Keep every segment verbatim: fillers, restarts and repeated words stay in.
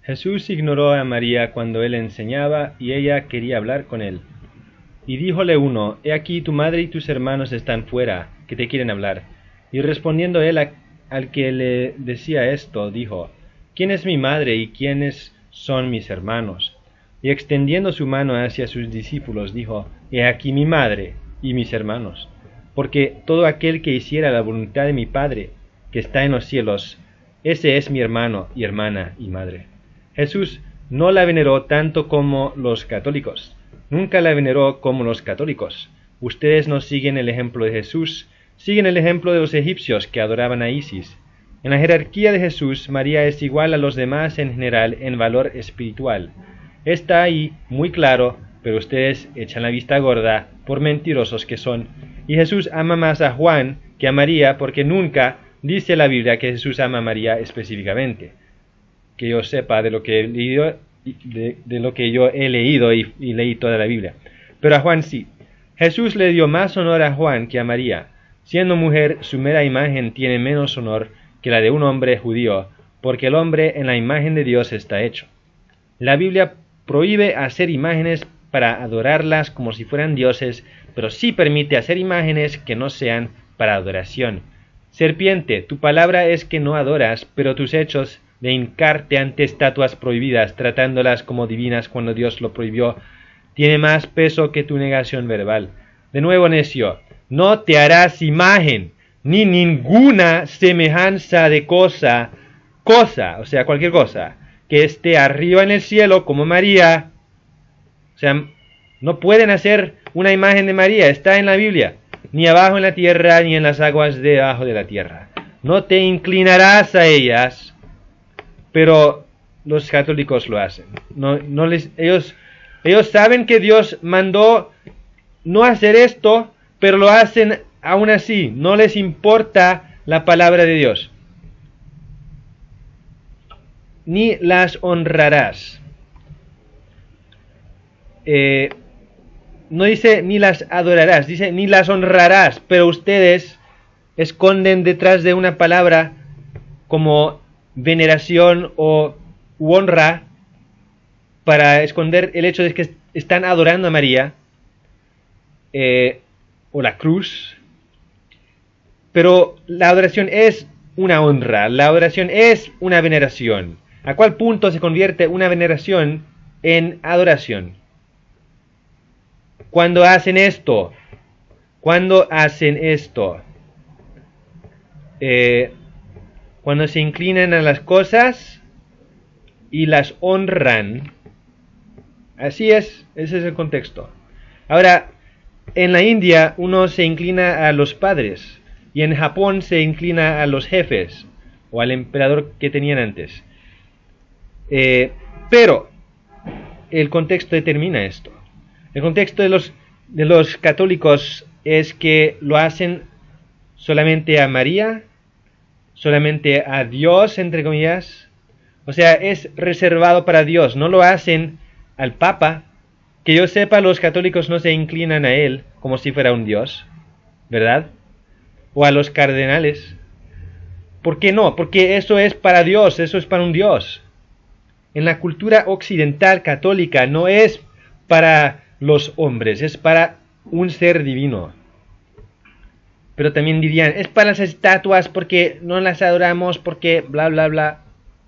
Jesús ignoró a María cuando él enseñaba, y ella quería hablar con él. Y díjole uno: He aquí tu madre y tus hermanos están fuera, que te quieren hablar. Y respondiendo él a, al que le decía esto, dijo: ¿Quién es mi madre y quiénes son mis hermanos? Y extendiendo su mano hacia sus discípulos, dijo: He aquí mi madre y mis hermanos. Porque todo aquel que hiciera la voluntad de mi Padre, que está en los cielos, ese es mi hermano y hermana y madre. Jesús no la veneró tanto como los católicos. Nunca la veneró como los católicos. Ustedes no siguen el ejemplo de Jesús, siguen el ejemplo de los egipcios que adoraban a Isis. En la jerarquía de Jesús, María es igual a los demás en general en valor espiritual. Está ahí muy claro, pero ustedes echan la vista gorda por mentirosos que son. Y Jesús ama más a Juan que a María, porque nunca dice la Biblia que Jesús ama a María específicamente. Que yo sepa de lo que he leído, de, de lo que yo he leído y, y leí toda la Biblia. Pero a Juan sí. Jesús le dio más honor a Juan que a María. Siendo mujer, su mera imagen tiene menos honor que la de un hombre judío, porque el hombre en la imagen de Dios está hecho. La Biblia prohíbe hacer imágenes para adorarlas como si fueran dioses, pero sí permite hacer imágenes que no sean para adoración. Serpiente, tu palabra es que no adoras, pero tus hechos de hincarte ante estatuas prohibidas, tratándolas como divinas cuando Dios lo prohibió, tiene más peso que tu negación verbal. De nuevo, necio, no te harás imagen, ni ninguna semejanza de cosa, cosa, o sea, cualquier cosa, que esté arriba en el cielo como María. O sea, no pueden hacer una imagen de María, está en la Biblia, ni abajo en la tierra, ni en las aguas debajo de la tierra. No te inclinarás a ellas, pero los católicos lo hacen. No, no les, ellos, ellos saben que Dios mandó no hacer esto, pero lo hacen aún así. No les importa la palabra de Dios. Ni las honrarás. Eh, no dice ni las adorarás, dice ni las honrarás, pero ustedes esconden detrás de una palabra como veneración o honra para esconder el hecho de que están adorando a María eh, o la cruz. Pero la adoración es una honra, la adoración es una veneración. ¿A cuál punto se convierte una veneración en adoración? Cuando hacen esto, cuando hacen esto, eh, cuando se inclinan a las cosas y las honran. Así es, ese es el contexto. Ahora, en la India uno se inclina a los padres y en Japón se inclina a los jefes o al emperador que tenían antes. Eh, pero el contexto determina esto. El contexto de los, de los católicos es que lo hacen solamente a María, solamente a Dios, entre comillas. O sea, es reservado para Dios. No lo hacen al Papa. Que yo sepa, los católicos no se inclinan a él como si fuera un Dios, ¿verdad? O a los cardenales. ¿Por qué no? Porque eso es para Dios, eso es para un Dios. En la cultura occidental católica no es para los hombres, es para un ser divino. Pero también dirían, es para las estatuas porque no las adoramos, porque bla bla bla.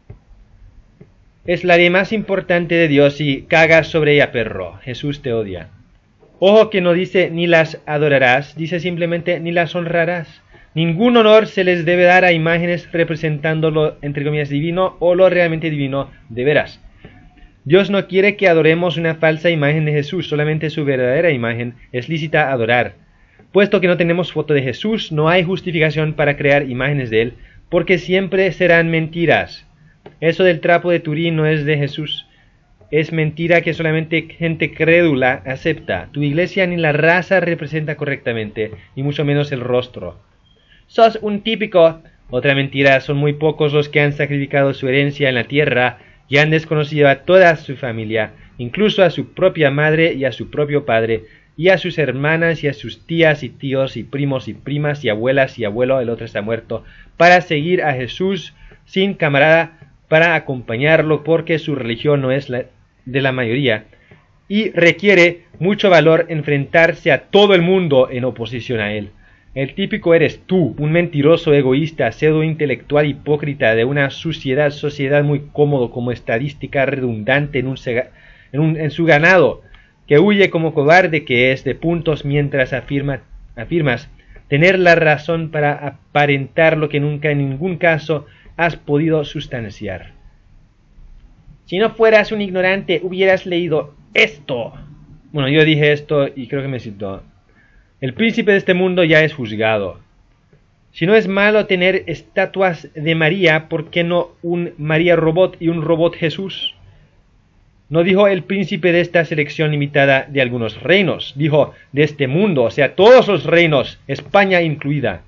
Es la ley más importante de Dios y cagas sobre ella, perro. Jesús te odia. Ojo que no dice ni las adorarás, dice simplemente ni las honrarás. Ningún honor se les debe dar a imágenes representando lo, entre comillas, divino o lo realmente divino de veras. Dios no quiere que adoremos una falsa imagen de Jesús, solamente su verdadera imagen es lícita adorar. Puesto que no tenemos foto de Jesús, no hay justificación para crear imágenes de él, porque siempre serán mentiras. Eso del trapo de Turín no es de Jesús. Es mentira que solamente gente crédula acepta. Tu iglesia ni la raza representa correctamente, y mucho menos el rostro. Sos un típico. Otra mentira, son muy pocos los que han sacrificado su herencia en la tierra y han desconocido a toda su familia, incluso a su propia madre y a su propio padre, y a sus hermanas y a sus tías y tíos y primos y primas y abuelas y abuelo, el otro está muerto, para seguir a Jesús sin camarada para acompañarlo porque su religión no es la de la mayoría y requiere mucho valor enfrentarse a todo el mundo en oposición a él. El típico eres tú, un mentiroso, egoísta, pseudo-intelectual hipócrita de una suciedad, sociedad muy cómodo como estadística redundante en, un sega, en, un, en su ganado, que huye como cobarde que es de puntos mientras afirma, afirmas tener la razón para aparentar lo que nunca en ningún caso has podido sustanciar. Si no fueras un ignorante, hubieras leído esto. Bueno, yo dije esto y creo que me citó. El príncipe de este mundo ya es juzgado. Si no es malo tener estatuas de María, ¿por qué no un María robot y un robot Jesús? No dijo el príncipe de esta selección limitada de algunos reinos, dijo de este mundo, o sea, todos los reinos, España incluida.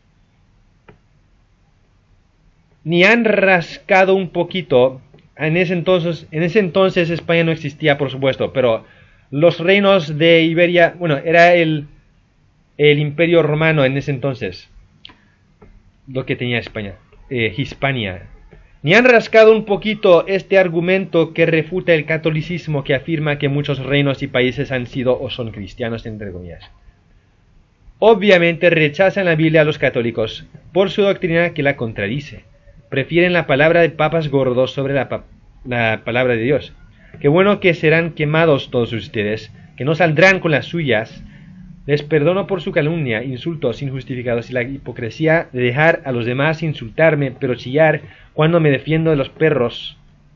Ni han rascado un poquito, en ese entonces, en ese entonces España no existía, por supuesto, pero los reinos de Iberia, bueno, era el... el imperio romano en ese entonces, lo que tenía España, eh, Hispania, ni han rascado un poquito este argumento que refuta el catolicismo que afirma que muchos reinos y países han sido o son cristianos, entre comillas. Obviamente rechazan la Biblia a los católicos por su doctrina que la contradice. Prefieren la palabra de papas gordos sobre la, pa la palabra de Dios. Qué bueno que serán quemados todos ustedes, que no saldrán con las suyas. Les perdono por su calumnia, insultos injustificados y la hipocresía de dejar a los demás insultarme, pero chillar cuando me defiendo de los perros.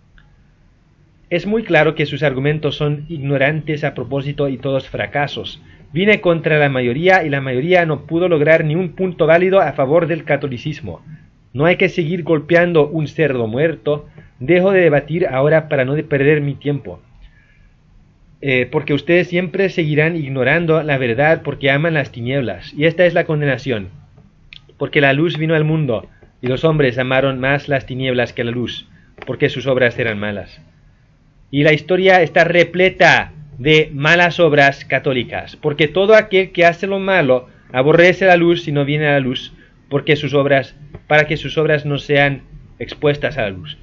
Es muy claro que sus argumentos son ignorantes a propósito y todos fracasos. Vine contra la mayoría y la mayoría no pudo lograr ni un punto válido a favor del catolicismo. No hay que seguir golpeando un cerdo muerto. Dejo de debatir ahora para no perder mi tiempo. Eh, porque ustedes siempre seguirán ignorando la verdad porque aman las tinieblas. Y esta es la condenación. Porque la luz vino al mundo, y los hombres amaron más las tinieblas que la luz, porque sus obras eran malas. Y la historia está repleta de malas obras católicas, porque todo aquel que hace lo malo aborrece la luz y no viene a la luz, porque sus obras, para que sus obras no sean expuestas a la luz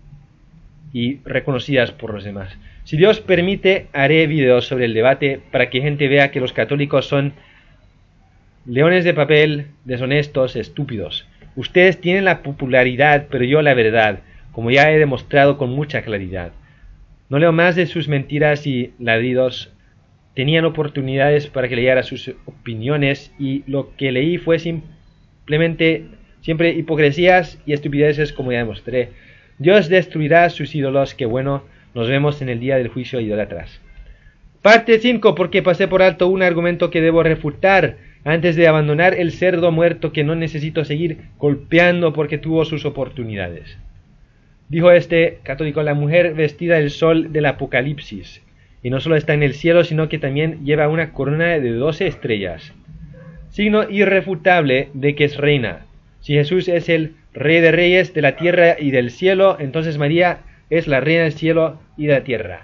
y reconocidas por los demás. Si Dios permite, haré videos sobre el debate para que gente vea que los católicos son leones de papel, deshonestos, estúpidos. Ustedes tienen la popularidad, pero yo la verdad, como ya he demostrado con mucha claridad. No leo más de sus mentiras y ladridos. Tenían oportunidades para que leyera sus opiniones y lo que leí fue simplemente siempre hipocresías y estupideces, como ya demostré. Dios destruirá sus ídolos, que bueno. Nos vemos en el día del juicio de idólatras. Parte cinco, porque pasé por alto un argumento que debo refutar antes de abandonar el cerdo muerto que no necesito seguir golpeando porque tuvo sus oportunidades. Dijo este católico: la mujer vestida del sol del Apocalipsis, y no solo está en el cielo, sino que también lleva una corona de doce estrellas, signo irrefutable de que es reina. Si Jesús es el rey de reyes de la tierra y del cielo, entonces María es la reina del cielo y de la tierra.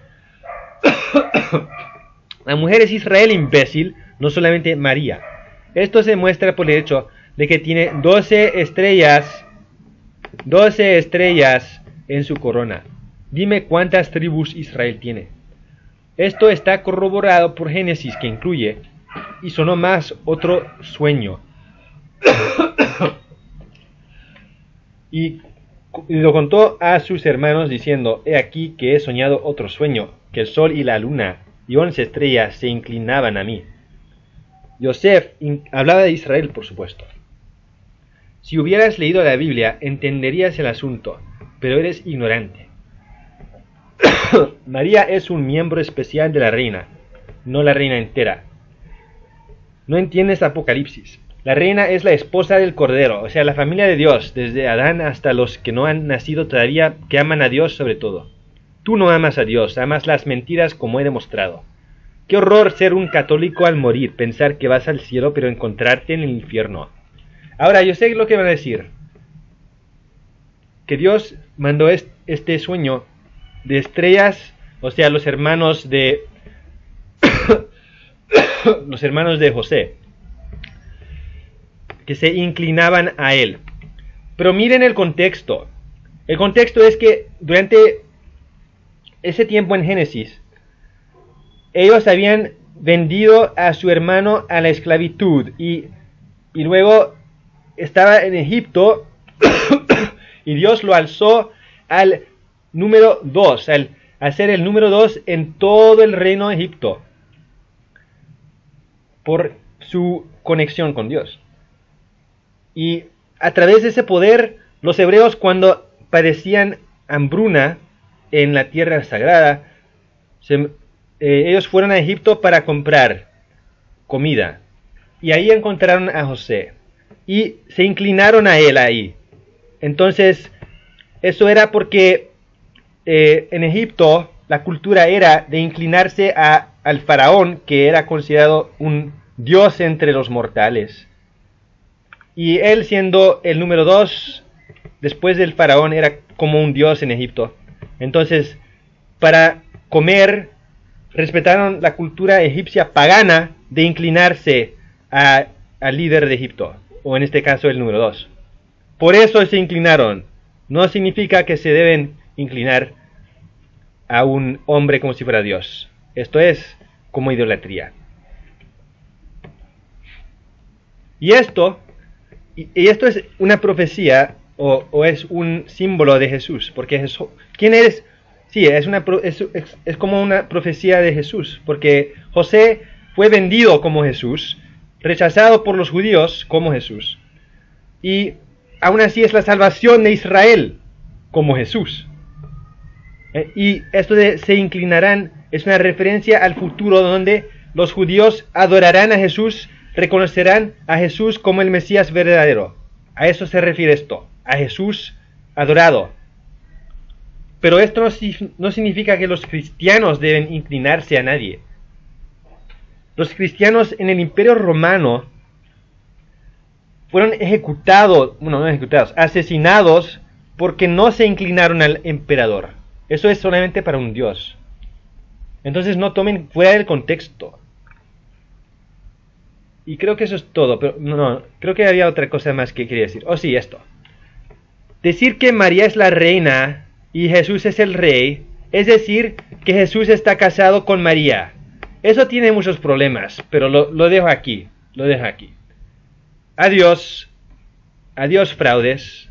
La mujer es Israel, imbécil, no solamente María. Esto se muestra por el hecho de que tiene doce estrellas, doce estrellas en su corona. Dime cuántas tribus Israel tiene. Esto está corroborado por Génesis, que incluye, y sonó más, otro sueño. y Y lo contó a sus hermanos diciendo: he aquí que he soñado otro sueño, que el sol y la luna y once estrellas se inclinaban a mí. Yosef hablaba de Israel, por supuesto. Si hubieras leído la Biblia, entenderías el asunto, pero eres ignorante. María es un miembro especial de la reina, no la reina entera. No entiendes Apocalipsis. La reina es la esposa del Cordero, o sea, la familia de Dios, desde Adán hasta los que no han nacido todavía, que aman a Dios sobre todo. Tú no amas a Dios, amas las mentiras, como he demostrado. Qué horror ser un católico al morir, pensar que vas al cielo pero encontrarte en el infierno. Ahora, yo sé lo que van a decir. Que Dios mandó este sueño de estrellas, o sea, los hermanos de los hermanos de José, que se inclinaban a él. Pero miren el contexto. El contexto es que durante ese tiempo en Génesis, ellos habían vendido a su hermano a la esclavitud y, y luego estaba en Egipto y Dios lo alzó al número dos, al hacer el número dos en todo el reino de Egipto por su conexión con Dios. Y a través de ese poder, los hebreos, cuando padecían hambruna en la tierra sagrada, se, eh, ellos fueron a Egipto para comprar comida. Y ahí encontraron a José. Y se inclinaron a él ahí. Entonces, eso era porque eh, en Egipto la cultura era de inclinarse a, al faraón, que era considerado un dios entre los mortales. Y él, siendo el número dos, después del faraón, era como un dios en Egipto. Entonces, para comer, respetaron la cultura egipcia pagana de inclinarse a, al líder de Egipto, o en este caso el número dos. Por eso se inclinaron. No significa que se deben inclinar a un hombre como si fuera Dios. Esto es como idolatría. Y esto, y esto es una profecía o, o es un símbolo de Jesús, porque Jesús, ¿quién eres? Sí, es, una, es, es, es como una profecía de Jesús, porque José fue vendido como Jesús, rechazado por los judíos como Jesús, y aún así es la salvación de Israel como Jesús. Eh, y esto de se inclinarán es una referencia al futuro donde los judíos adorarán a Jesús, reconocerán a Jesús como el Mesías verdadero. A eso se refiere esto, a Jesús adorado. Pero esto no, no significa que los cristianos deben inclinarse a nadie. Los cristianos en el Imperio Romano fueron ejecutados, bueno, no ejecutados, asesinados porque no se inclinaron al emperador. Eso es solamente para un dios. Entonces no tomen fuera del contexto. Y creo que eso es todo, pero no, no, creo que había otra cosa más que quería decir. Oh, sí, esto. Decir que María es la reina y Jesús es el rey, es decir, que Jesús está casado con María. Eso tiene muchos problemas, pero lo, lo dejo aquí, lo dejo aquí. Adiós, adiós fraudes.